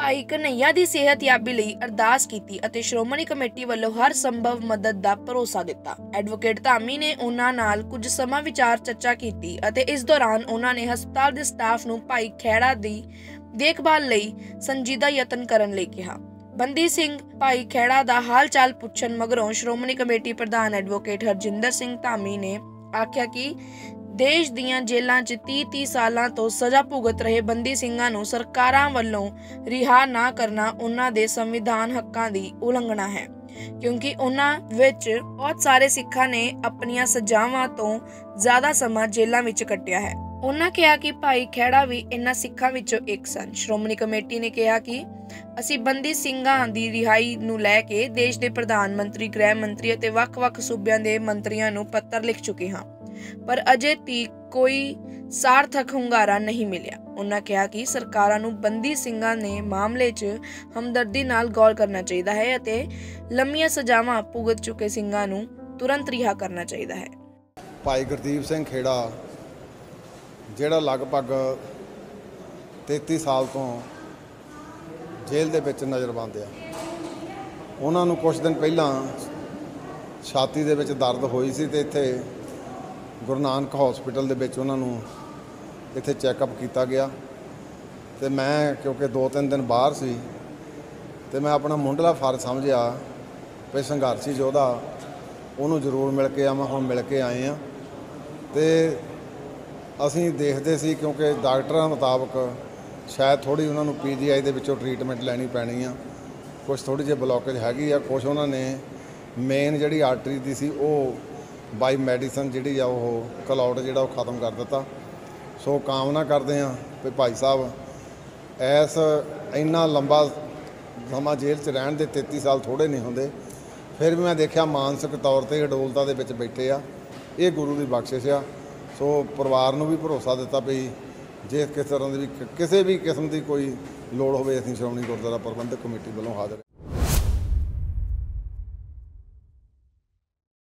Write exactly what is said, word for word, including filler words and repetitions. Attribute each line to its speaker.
Speaker 1: ਭਾਈ ਕਨ੍ਹਈਆ ਦੀ ਸਿਹਤਯਾਬੀ ਲਈ ਅਰਦਾਸ ਕੀਤੀ ਅਤੇ ਸ਼੍ਰੋਮਣੀ ਕਮੇਟੀ ਵੱਲੋਂ ਹਰ ਸੰਭਵ ਮਦਦ ਦਾ ਭਰੋਸਾ ਦਿੱਤਾ। ਐਡਵੋਕੇਟ ਧਾਮੀ ਨੇ ਉਹਨਾਂ ਨਾਲ ਕੁਝ ਸਮਾਂ ਵਿਚਾਰ ਚਰਚਾ ਕੀਤੀ ਅਤੇ ਇਸ ਦੌਰਾਨ ਉਹਨਾਂ ਨੇ ਹਸਪਤਾਲ ਦੇ ਸਟਾਫ ਨੂੰ ਭਾਈ ਖਹਿੜਾ ਦੀ ਦੇਖਭਾਲ ਲਈ ਸੰਜੀਦਾ ਯਤਨ ਕਰਨ ਲਈ ਕਿਹਾ। ਬੰਦੀ ਸਿੰਘ ਭਾਈ ਖਹਿੜਾ ਦਾ ਹਾਲ ਚਾਲ ਪੁੱਛਣ ਮਗਰੋਂ ਸ਼੍ਰੋਮਣੀ ਕਮੇਟੀ ਪ੍ਰਧਾਨ ਐਡਵੋਕੇਟ ਹਰਜਿੰਦਰ ਸਿੰਘ ਧਾਮੀ ਨੇ ਆਖਿਆ ਕਿ देश दीयां जेलां च तीह तीह सालां तो सज़ा भुगत रहे बंदी ਸਿੰਘਾਂ ਨੂੰ ਸਰਕਾਰਾਂ ਵੱਲੋਂ ਰਿਹਾ ਨਾ ਕਰਨਾ ਉਹਨਾਂ ਦੇ ਸੰਵਿਧਾਨ ਹੱਕਾਂ ਦੀ ਉਲੰਘਣਾ ਹੈ, ਕਿਉਂਕਿ ਉਹਨਾਂ ਵਿੱਚ ਬਹੁਤ ਸਾਰੇ ਸਿੱਖਾਂ ਨੇ ਆਪਣੀਆਂ ਸਜ਼ਾਵਾਂ ਤੋਂ ਜ਼ਿਆਦਾ ਸਮਾਂ ਜੇਲ੍ਹਾਂ ਵਿੱਚ ਕੱਟਿਆ ਹੈ। ਉਹਨਾਂ ਕਿਹਾ ਕਿ ਭਾਈ ਖਹਿੜਾ ਵੀ ਇਹਨਾਂ ਸਿੱਖਾਂ ਵਿੱਚੋਂ ਇੱਕ ਸਨ। ਸ਼੍ਰੋਮਣੀ ਕਮੇਟੀ ਨੇ ਕਿਹਾ ਕਿ ਅਸੀਂ ਬੰਦੀ ਸਿੰਘਾਂ ਦੀ ਰਿਹਾਈ ਨੂੰ ਲੈ ਕੇ ਦੇਸ਼ ਦੇ ਪ੍ਰਧਾਨ ਮੰਤਰੀ, ਗ੍ਰਹਿ ਮੰਤਰੀ ਅਤੇ ਵੱਖ-ਵੱਖ ਸੂਬਿਆਂ ਦੇ ਮੰਤਰੀਆਂ ਨੂੰ ਪੱਤਰ ਲਿਖ ਚੁੱਕੇ ਹਾਂ, ਪਰ ਅਜੇ ਤੀਕ ਕੋਈ ਸਾਰਥਕ ਹੁੰਗਾਰਾ ਨਹੀਂ ਮਿਲਿਆ। ਉਹਨਾਂ ਕਿਹਾ ਕਿ ਸਰਕਾਰਾਂ ਨੂੰ ਬੰਦੀ ਸਿੰਘਾਂ ਨੇ ਮਾਮਲੇ 'ਚ ਹਮਦਰਦੀ ਨਾਲ ਗੌਰ ਕਰਨਾ ਚਾਹੀਦਾ ਹੈ ਅਤੇ ਲੰਮੀਆਂ ਸਜ਼ਾਵਾਂ ਭੁਗਤ ਚੁੱਕੇ ਸਿੰਘਾਂ ਨੂੰ ਤੁਰੰਤ ਰਿਹਾ ਕਰਨਾ ਚਾਹੀਦਾ ਹੈ।
Speaker 2: ਭਾਈ ਗੁਰਦੀਪ ਸਿੰਘ ਖੇੜਾ ਜਿਹੜਾ ਲਗਭਗ ਤੇਤੀ ਸਾਲ ਤੋਂ ਜੇਲ੍ਹ ਦੇ ਵਿੱਚ ਨਜ਼ਰਬੰਦ ਆ, ਉਹਨਾਂ ਨੂੰ ਕੁਝ ਦਿਨ ਪਹਿਲਾਂ ਛਾਤੀ ਦੇ ਵਿੱਚ ਦਰਦ ਹੋਈ ਸੀ ਤੇ ਇੱਥੇ ਗੁਰੂ ਨਾਨਕ ਹਸਪੀਟਲ ਦੇ ਵਿੱਚ ਉਹਨਾਂ ਨੂੰ ਇੱਥੇ ਚੈੱਕਅਪ ਕੀਤਾ ਗਿਆ ਤੇ ਮੈਂ ਕਿਉਂਕਿ ਦੋ ਤਿੰਨ ਦਿਨ ਬਾਹਰ ਸੀ ਤੇ ਮੈਂ ਆਪਣਾ ਮੁੰਡਲਾ ਫਰਜ਼ ਸਮਝਿਆ ਵੀ ਸੰਘਰਸ਼ੀ ਯੋਧਾ ਉਹਨੂੰ ਜ਼ਰੂਰ ਮਿਲ ਕੇ ਆਵਾਂ। ਹੁਣ ਮਿਲ ਕੇ ਆਏ ਆ ਤੇ ਅਸੀਂ ਦੇਖਦੇ ਸੀ ਕਿਉਂਕਿ ਡਾਕਟਰਾਂ ਮੁਤਾਬਕ ਸ਼ਾਇਦ ਥੋੜ੍ਹੀ ਉਹਨਾਂ ਨੂੰ ਪੀ ਜੀ ਆਈ ਦੇ ਵਿੱਚੋਂ ਟਰੀਟਮੈਂਟ ਲੈਣੀ ਪੈਣੀ ਆ, ਕੁਛ ਥੋੜ੍ਹੀ ਜਿਹੀ ਬਲੋਕੇਜ ਹੈਗੀ ਆ, ਕੁਛ ਉਹਨਾਂ ਨੇ ਮੇਨ ਜਿਹੜੀ ਆਰਟਰੀ ਦੀ ਸੀ ਉਹ ਬਾਈ ਮੈਡੀਸਨ ਜਿਹੜੀ ਆ ਉਹ ਕਲੌਟ ਜਿਹੜਾ ਉਹ ਖ਼ਤਮ ਕਰ ਦਿੱਤਾ। ਸੋ ਕਾਮਨਾ ਕਰਦੇ ਹਾਂ ਵੀ ਭਾਈ ਸਾਹਿਬ ਐਸ ਇੰਨਾ ਲੰਬਾ ਸਮਾਂ ਜੇਲ੍ਹ 'ਚ ਰਹਿਣ ਦੇ ਤੇਤੀ ਸਾਲ ਥੋੜ੍ਹੇ ਨਹੀਂ ਹੁੰਦੇ, ਫਿਰ ਵੀ ਮੈਂ ਦੇਖਿਆ ਮਾਨਸਿਕ ਤੌਰ 'ਤੇ ਅਡੋਲਤਾ ਦੇ ਵਿੱਚ ਬੈਠੇ ਆ। ਇਹ ਗੁਰੂ ਦੀ ਬਖਸ਼ਿਸ਼ ਆ। ਸੋ ਪਰਿਵਾਰ ਨੂੰ ਵੀ ਭਰੋਸਾ ਦਿੱਤਾ ਵੀ ਜੇ ਕਿਸ ਤਰ੍ਹਾਂ ਦੀ ਵੀ ਕਿਸੇ ਵੀ ਕਿਸਮ ਦੀ ਕੋਈ ਲੋੜ ਹੋਵੇ ਅਸੀਂ ਸ਼੍ਰੋਮਣੀ ਗੁਰਦੁਆਰਾ ਪ੍ਰਬੰਧਕ ਕਮੇਟੀ ਵੱਲੋਂ ਹਾਜ਼ਰ